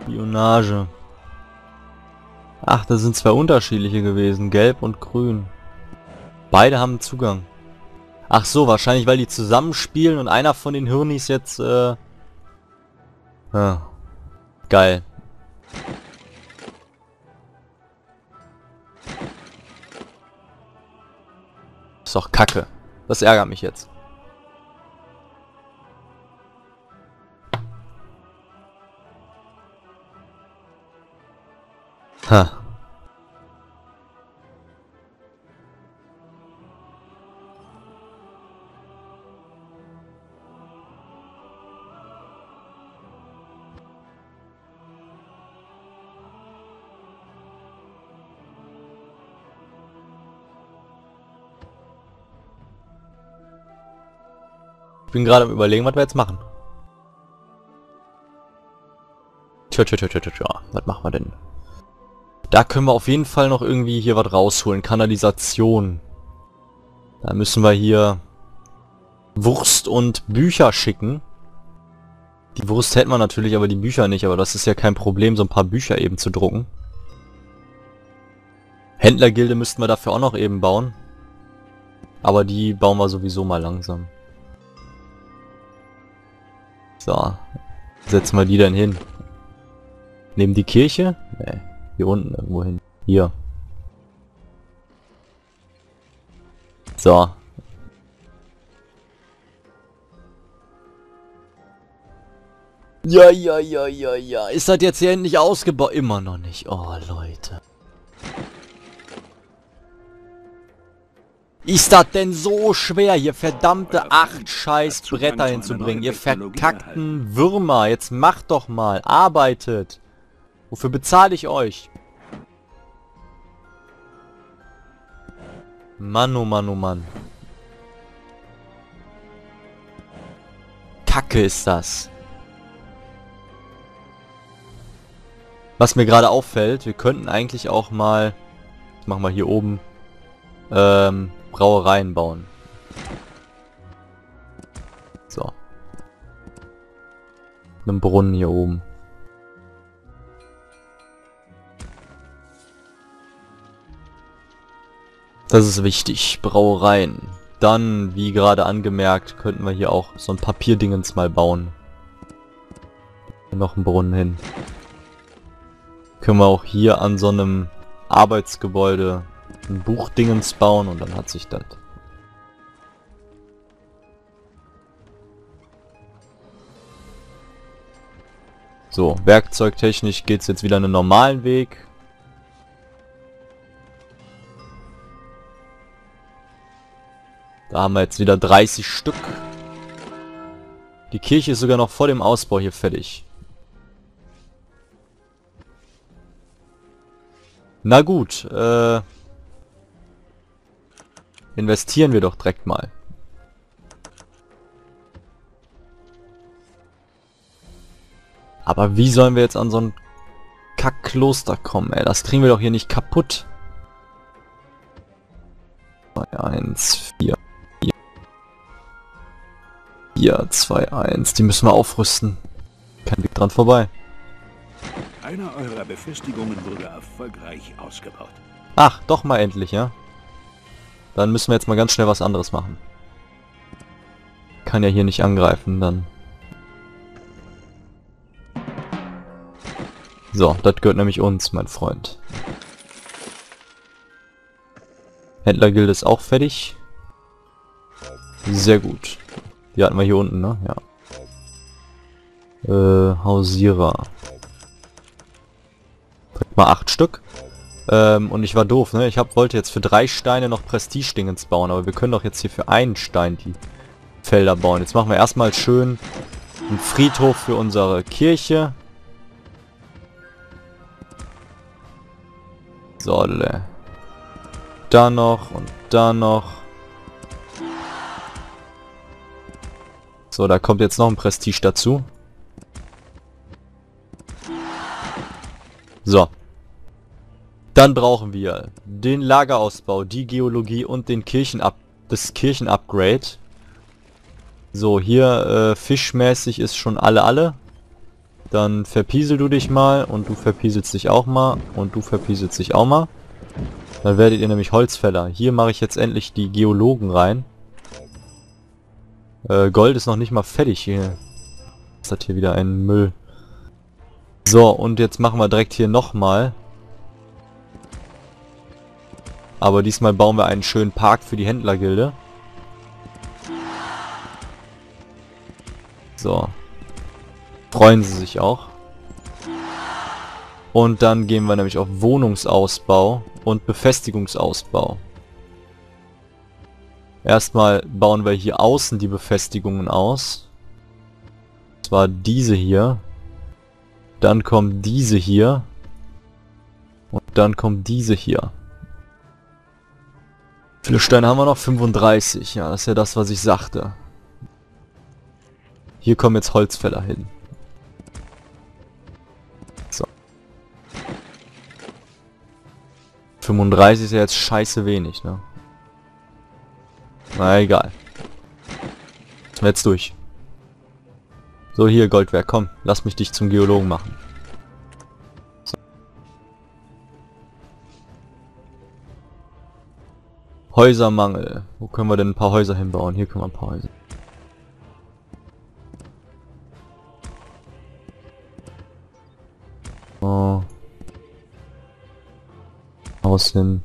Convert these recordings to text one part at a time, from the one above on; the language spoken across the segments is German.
Spionage. Ach, das sind zwei unterschiedliche gewesen. Gelb und grün. Beide haben Zugang. Ach so, wahrscheinlich weil die zusammenspielen und einer von den Hirnis jetzt, ja. Geil. Ist doch kacke. Das ärgert mich jetzt. Ha. Ich bin gerade am Überlegen, was wir jetzt machen. Tja, was machen wir denn? Da können wir auf jeden Fall noch irgendwie hier was rausholen. Kanalisation. Da müssen wir hier Wurst und Bücher schicken. Die Wurst hätten wir natürlich, aber die Bücher nicht. Aber das ist ja kein Problem, so ein paar Bücher eben zu drucken. Händlergilde müssten wir dafür auch noch eben bauen. Aber die bauen wir sowieso mal langsam. So. Setzen wir die dann hin. Neben die Kirche? Nee. Hier unten irgendwo hin. Hier. So. Ja. Ist das jetzt hier endlich ausgebaut? Immer noch nicht. Oh, Leute. Ist das denn so schwer, hier verdammte 8 scheiß Bretter hinzubringen? Ihr verkackten Würmer. Jetzt macht doch mal. Arbeitet. Wofür bezahle ich euch? Mann, oh Mann, oh Mann. Kacke ist das. Was mir gerade auffällt, wir könnten eigentlich auch mal... Das machen wir hier oben. Brauereien bauen. So. Einen Brunnen hier oben. Das ist wichtig. Brauereien. Dann, wie gerade angemerkt, könnten wir hier auch so ein Papierdingens mal bauen. Noch einen Brunnen hin. Können wir auch hier an so einem Arbeitsgebäude ein Buchdingens bauen und dann hat sich das. So, werkzeugtechnisch geht es jetzt wieder einen normalen Weg. Da haben wir jetzt wieder 30 Stück. Die Kirche ist sogar noch vor dem Ausbau hier fertig. Na gut, investieren wir doch direkt mal. Aber wie sollen wir jetzt an so ein Kackkloster kommen, ey? Das kriegen wir doch hier nicht kaputt. 2, 1, 4. 4, 2, 1. Die müssen wir aufrüsten. Kein Weg dran vorbei. Einer eurer Befestigungen wurde erfolgreich ausgebaut. Ach, doch mal endlich, ja? Dann müssen wir jetzt mal ganz schnell was anderes machen. Kann ja hier nicht angreifen, dann. So, das gehört nämlich uns, mein Freund. Händlergilde ist auch fertig. Sehr gut. Die hatten wir hier unten, ne? Ja. Hausierer. Direkt mal 8 Stück. Und ich war doof, ne? Ich wollte jetzt für 3 Steine noch Prestige-Dingens bauen, aber wir können doch jetzt hier für einen Stein die Felder bauen. Jetzt machen wir erstmal schön einen Friedhof für unsere Kirche. So, da noch und da noch. So, da kommt jetzt noch ein Prestige dazu. So. Dann brauchen wir den Lagerausbau, die Geologie und den das Kirchenupgrade. So, hier fischmäßig ist schon alle. Dann verpiesel du dich mal und du verpieselst dich auch mal und du verpieselst dich auch mal. Dann werdet ihr nämlich Holzfäller. Hier mache ich jetzt endlich die Geologen rein. Gold ist noch nicht mal fertig hier. Ist das hier wieder ein Müll. So, und jetzt machen wir direkt hier nochmal. Aber diesmal bauen wir einen schönen Park für die Händlergilde. So. Freuen sie sich auch. Und dann gehen wir nämlich auf Wohnungsausbau und Befestigungsausbau. Erstmal bauen wir hier außen die Befestigungen aus. Und zwar diese hier. Dann kommt diese hier. Und dann kommt diese hier. Wie viele Steine haben wir noch? 35. Ja, das ist ja das, was ich sagte. Hier kommen jetzt Holzfäller hin. So. 35 ist ja jetzt scheiße wenig, ne? Na egal. Jetzt durch. So, hier Goldwerk, komm. Lass mich dich zum Geologen machen. So. Häusermangel. Wo können wir denn ein paar Häuser hinbauen? Hier können wir ein paar Häuser. Oh. Haus hin.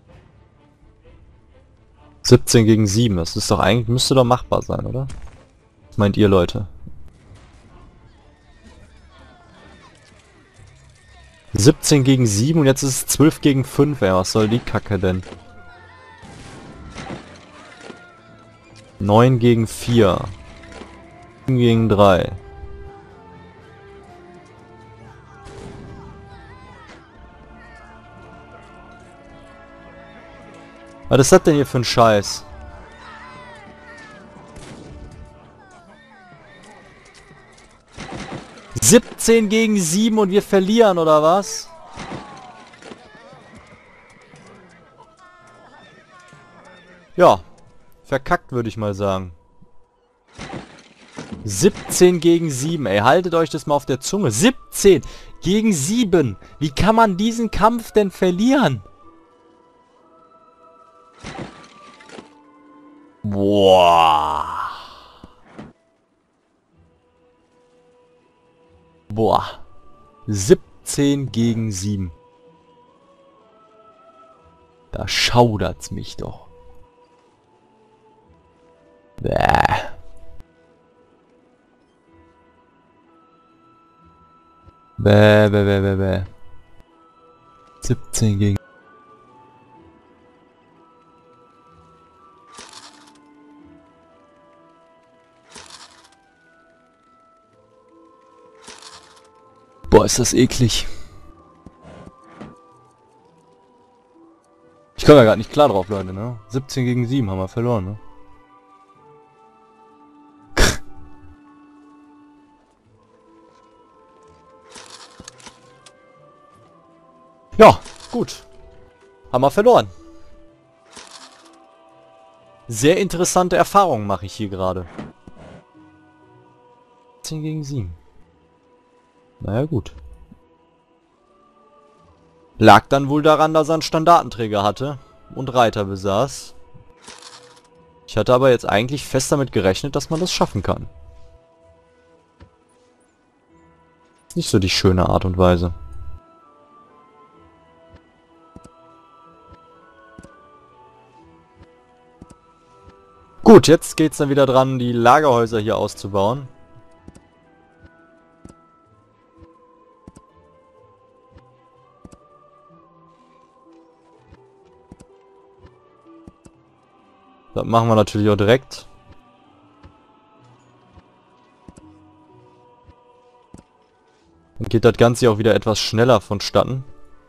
17 gegen 7. Das ist doch eigentlich, müsste doch machbar sein, oder? Was meint ihr, Leute? 17 gegen 7 und jetzt ist es 12 gegen 5, ey. Was soll die Kacke denn? 9 gegen 4. 7 gegen 3. Was ist das denn hier für ein Scheiß? ...17 gegen 7 und wir verlieren, oder was? Ja, verkackt würde ich mal sagen. 17 gegen 7, ey, haltet euch das mal auf der Zunge. 17 gegen 7. Wie kann man diesen Kampf denn verlieren? Boah. Boah. 17 gegen 7. Da schaudert's mich doch. Bäh. Bäh, bäh, bäh, bäh, bäh. 17 gegen... Boah, ist das eklig. Ich komme ja gerade nicht klar drauf, Leute, ne? 17 gegen 7 haben wir verloren, ne? Ja, gut. Haben wir verloren. Sehr interessante Erfahrungen mache ich hier gerade. 17 gegen 7. Naja, gut. Lag dann wohl daran, dass er einen Standartenträger hatte und Reiter besaß. Ich hatte aber jetzt eigentlich fest damit gerechnet, dass man das schaffen kann. Nicht so die schöne Art und Weise. Gut, jetzt geht's dann wieder dran, die Lagerhäuser hier auszubauen. Das machen wir natürlich auch direkt. Dann geht das Ganze hier auch wieder etwas schneller vonstatten.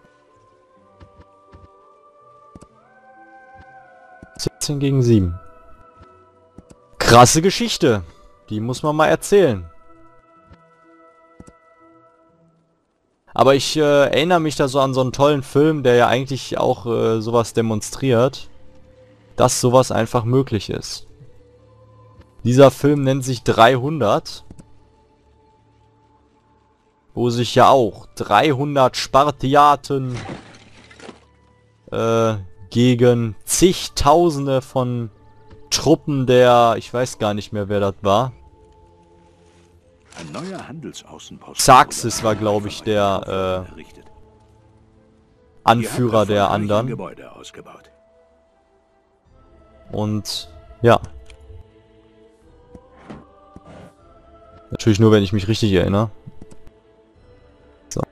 17 gegen 7. Krasse Geschichte. Die muss man mal erzählen. Aber ich erinnere mich da so an so einen tollen Film, der ja eigentlich auch sowas demonstriert. Dass sowas einfach möglich ist. Dieser Film nennt sich 300. wo sich ja auch 300 Spartiaten gegen zigtausende von Truppen der, ich weiß gar nicht mehr, wer das war. Ein neuer Handelsaußenposten. Xerxes war, glaube ich, der Anführer der anderen. Gebäude ausgebaut. Und ja. Natürlich nur, wenn ich mich richtig erinnere. So.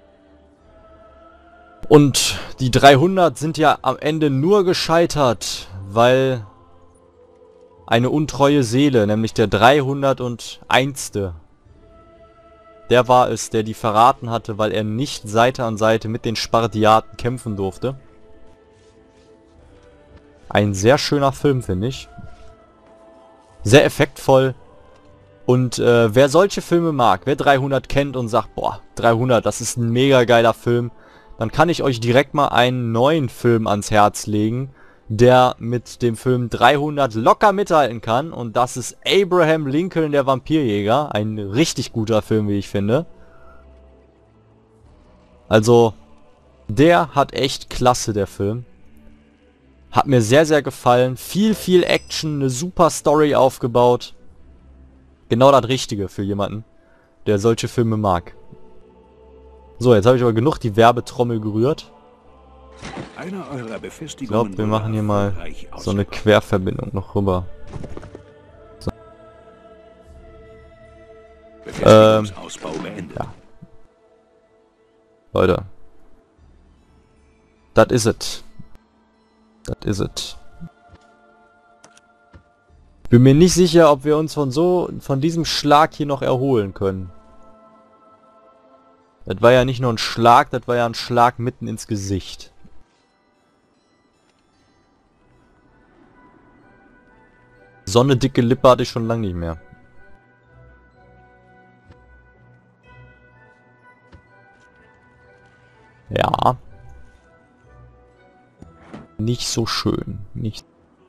Und die 300 sind ja am Ende nur gescheitert, weil eine untreue Seele, nämlich der 301. Der war es, der die verraten hatte, weil er nicht Seite an Seite mit den Spartiaten kämpfen durfte. Ein sehr schöner Film, finde ich. Sehr effektvoll. Und wer solche Filme mag, wer 300 kennt und sagt, boah, 300, das ist ein mega geiler Film, dann kann ich euch direkt mal einen neuen Film ans Herz legen, der mit dem Film 300 locker mithalten kann. Und das ist Abraham Lincoln, der Vampirjäger. Ein richtig guter Film, wie ich finde. Also, der hat echt klasse, der Film. Hat mir sehr, sehr gefallen. Viel Action, eine super Story aufgebaut. Genau das Richtige für jemanden, der solche Filme mag. So, jetzt habe ich aber genug die Werbetrommel gerührt. Ich glaube, wir machen hier mal so eine Querverbindung noch rüber. So. Ja. Leute. Das is it. Das is it. Bin mir nicht sicher, ob wir uns von diesem Schlag hier noch erholen können. Das war ja nicht nur ein Schlag, das war ja ein Schlag mitten ins Gesicht. So eine dicke Lippe hatte ich schon lange nicht mehr. Ja. Nicht so schön. Nicht.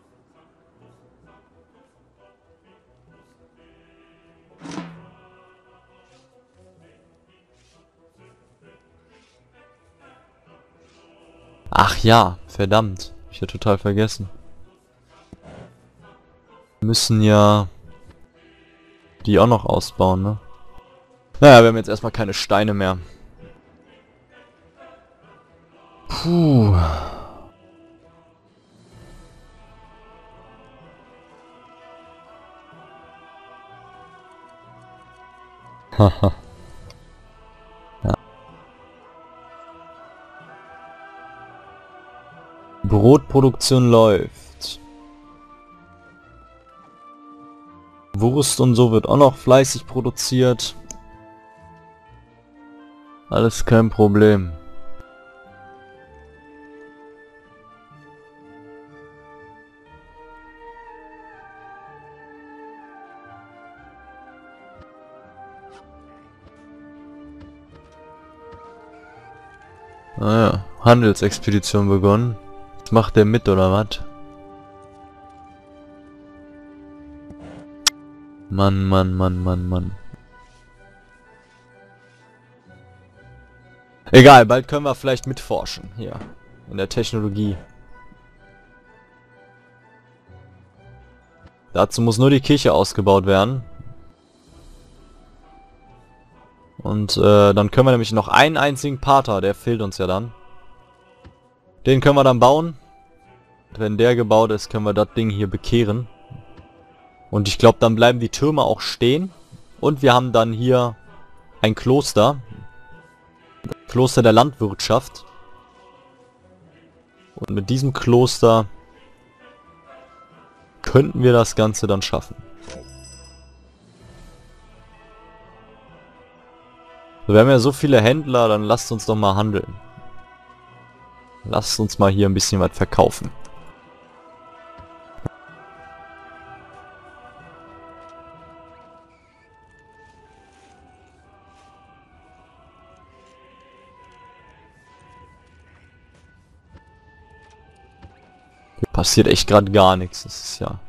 Ach ja, verdammt. Hab ich ja total vergessen. Wir müssen ja die auch noch ausbauen, ne? Naja, wir haben jetzt erstmal keine Steine mehr. Puh. Haha. Ja. Brotproduktion läuft. Wurst und so wird auch noch fleißig produziert. Alles kein Problem. Naja, Handelsexpedition begonnen. Was macht der mit oder was? Mann. Egal, bald können wir vielleicht mitforschen. Hier. In der Technologie. Dazu muss nur die Kirche ausgebaut werden. Und dann können wir nämlich noch einen einzigen Pater, der fehlt uns ja dann. Den können wir dann bauen. Wenn der gebaut ist, können wir das Ding hier bekehren. Und ich glaube, dann bleiben die Türme auch stehen. Und wir haben dann hier ein Kloster. Kloster der Landwirtschaft. Und mit diesem Kloster könnten wir das Ganze dann schaffen. So, wir haben ja so viele Händler, dann lasst uns doch mal handeln. Lasst uns mal hier ein bisschen was verkaufen. Hier passiert echt gerade gar nichts. Das ist ja